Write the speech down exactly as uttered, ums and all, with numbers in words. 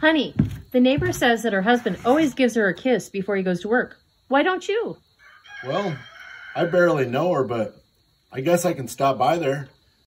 Honey, the neighbor says that her husband always gives her a kiss before he goes to work. Why don't you? Well, I barely know her, but I guess I can stop by there.